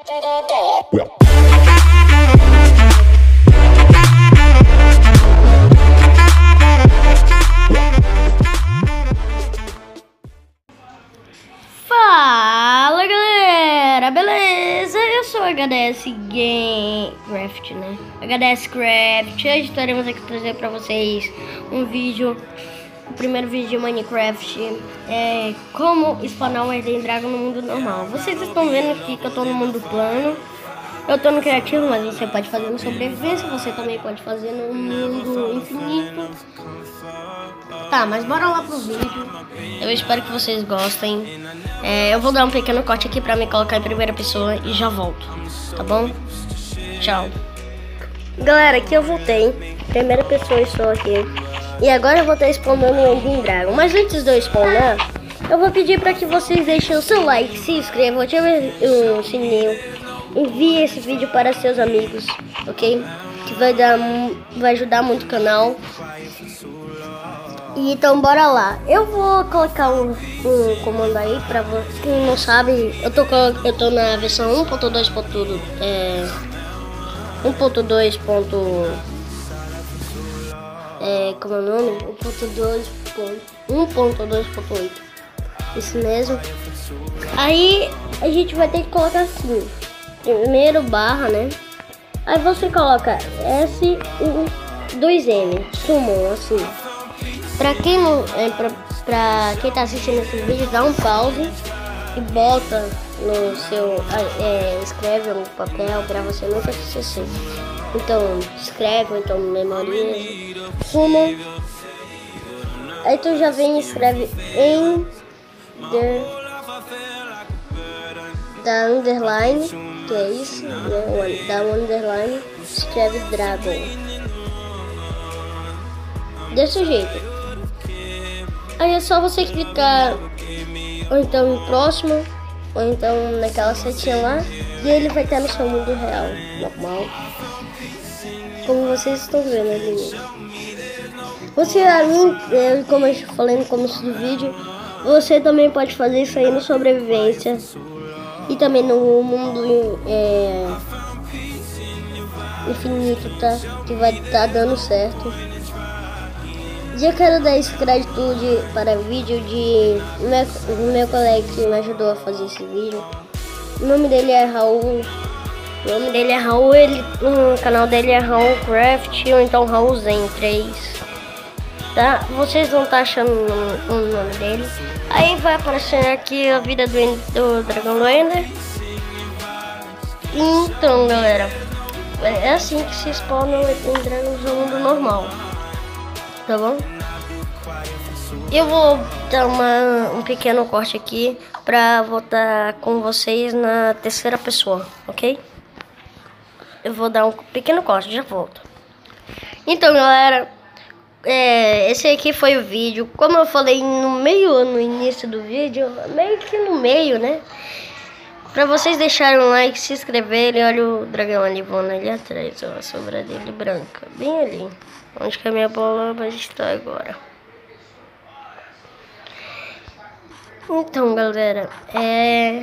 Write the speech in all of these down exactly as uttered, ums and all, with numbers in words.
Fala galera, beleza? Eu sou o H D S Game Craft, né? H D S Craft. Hoje estaremos aqui trazer pra vocês um vídeo, o primeiro vídeo de Minecraft, é como spawnar um Ender Dragon no mundo normal. Vocês estão vendo aqui que eu tô no mundo plano. Eu tô no criativo, mas você pode fazer no sobrevivência, você também pode fazer no mundo infinito. Tá, mas bora lá pro vídeo. Eu espero que vocês gostem. É, eu vou dar um pequeno corte aqui pra me colocar em primeira pessoa e já volto, tá bom? Tchau. Galera, aqui eu voltei. Primeira pessoa estou aqui. E agora eu vou estar spawnando o Ender Dragon. Mas antes de eu spawnar, eu vou pedir pra que vocês deixem o seu like, se inscrevam, ativem o sininho. Envie esse vídeo para seus amigos, ok? Que vai, dar, vai ajudar muito o canal. E então bora lá. Eu vou colocar um, um comando aí pra você que não sabe. Eu tô, eu tô na versão um ponto dois ponto dois. É, como é o nome? um ponto dois ponto oito. Isso mesmo. Aí a gente vai ter que colocar assim. Primeiro barra, né? Aí você coloca S U dois M, summon, assim. Pra quem não, é, pra, pra quem tá assistindo esse vídeo, dá um pause e bota no seu, é, escreve no papel pra você nunca se esquecer. Então escreve, ou então memoriza, summon. Aí tu já vem e escreve em da underline, que é isso, né? Da underline, escreve Dragon. Desse jeito. Aí é só você clicar, ou então em próximo, ou então naquela setinha lá, e ele vai estar no seu mundo real, normal. Como vocês estão vendo ali. Você, além, como eu falei no começo do vídeo, você também pode fazer isso aí no sobrevivência. E também no mundo é, infinito, tá? Que vai estar tá dando certo. E eu quero dar esse crédito de, para vídeo de meu, meu colega que me ajudou a fazer esse vídeo. O nome dele é Raul. O nome dele é Raul, ele, o canal dele é Raul Craft, ou então Raul Zen três. Tá? Vocês vão estar tá achando o nome dele. Aí vai aparecer aqui a vida do, do Dragão do Ender. Então galera, é assim que se spawna o Ender Dragon no mundo normal. Tá bom? Eu vou dar uma, um pequeno corte aqui pra voltar com vocês na terceira pessoa, ok? Eu vou dar um pequeno corte, já volto. Então galera, é, esse aqui foi o vídeo. Como eu falei no meio, no início do vídeo, meio que no meio, né? Pra vocês deixarem um like, se inscreverem. Olha o dragão ali voando ali atrás, ó, a sombra dele branca, bem ali. Onde que a minha bola vai estar agora? Então galera, é...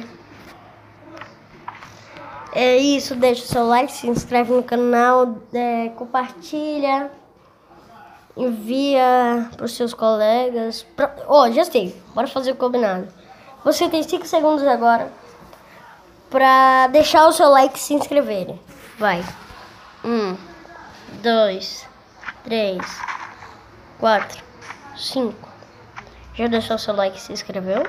É isso, deixa o seu like, se inscreve no canal, é, compartilha, envia para os seus colegas. Ó, oh, já sei, bora fazer o combinado. Você tem cinco segundos agora para deixar o seu like e se inscreverem. Vai. Um, dois, três, quatro, cinco. Já deixou o seu like e se inscreveu?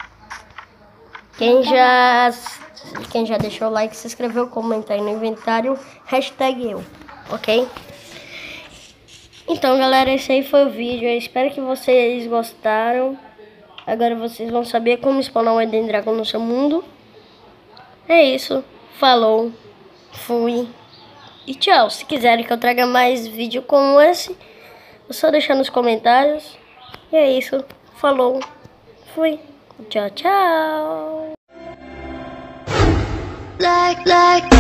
Quem já... Quem já deixou o like, se inscreveu, comenta aí no inventário, hashtag eu, ok? Então galera, esse aí foi o vídeo, eu espero que vocês gostaram. Agora vocês vão saber como spawnar um Ender Dragon no seu mundo. É isso, falou, fui e tchau. Se quiserem que eu traga mais vídeo como esse, é só deixar nos comentários. E é isso, falou, fui, tchau, tchau. Like, like